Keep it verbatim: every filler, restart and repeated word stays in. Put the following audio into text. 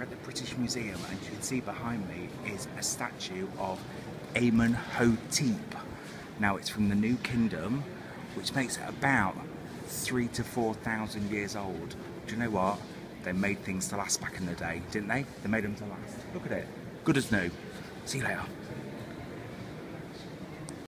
at the British Museum, and you can see behind me is a statue of Amenhotep. Now it's from the New Kingdom, which makes it about three to four thousand years old. Do you know what? They made things to last back in the day, didn't they? They made them to last. Look at it. Good as new. See you later.